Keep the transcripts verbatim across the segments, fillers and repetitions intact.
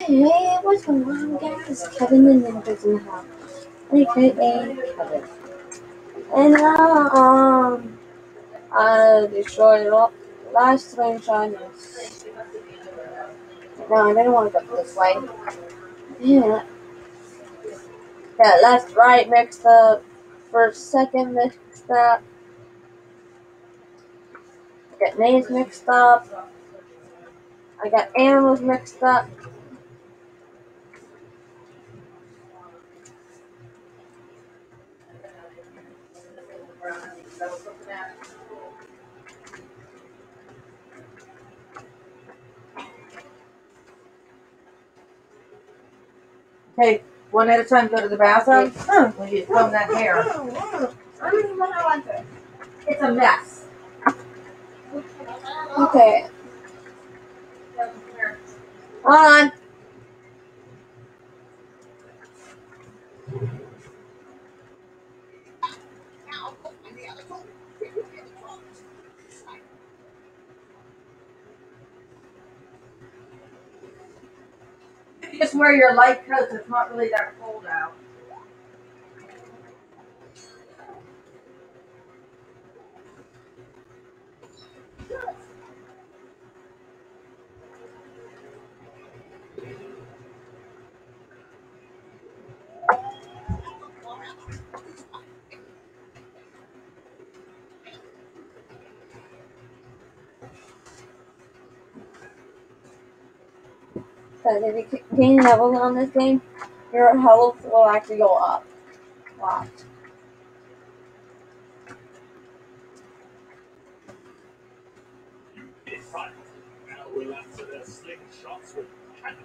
Hey, what's going on, guys? Kevin and Ninjas in the house. A K A Kevin. And now, um, I destroyed the last three Chinese. No, I didn't want to go this way. Yeah. Yeah, left, right mixed up. First, second mixed up. I got names mixed up. I got animals mixed up. Hey, one at a time, go to the bathroom. Huh. When you comb that hair. I don't even know how I do. It's a mess. Okay. Hold on. You just wear your light coats. It's not really that cold out. Because if you gain levels on this game, your health will actually go up. Wow. Now we'll answer their slingshots with cannons.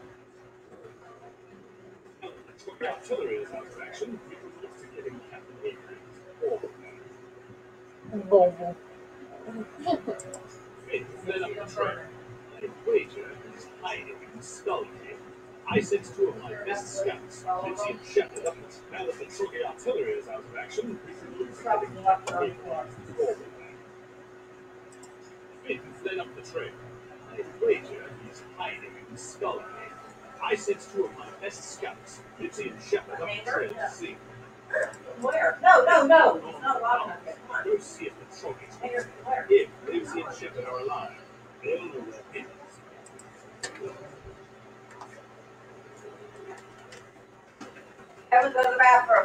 The artillery is out of action. We can look to getting Captain Adrian's order. Finn fled up the trail. I wager he's hiding in the skull cave. I sent two of my best scouts, Mitzi and Shepard. Now that the Trogi artillery is out of action, we can look to getting Captain Adrian's order. Finn fled up the trail. I wager he's hiding in the skull cave. I sent two of my best scouts, Mitzi and Shepard, up the trail to see. Where? No, no, no. It's not allowed to get one. Go see if the Troggies, Where? if Lucy and Shepard are alive, they'll know where it is. Kevin, go to the bathroom.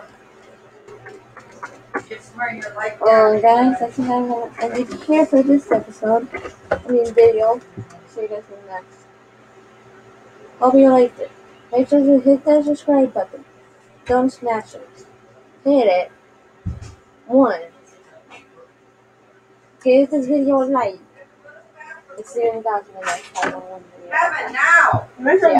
Just wearing your light Um, guys, that's what I'm going to end it here for this episode. I mean, video. See you guys in the next. Hope you liked it. Make sure to hit that subscribe button. Don't smash it. Hit it. One. Give this video a like. And see you guys in the next time. Kevin, now. Yeah.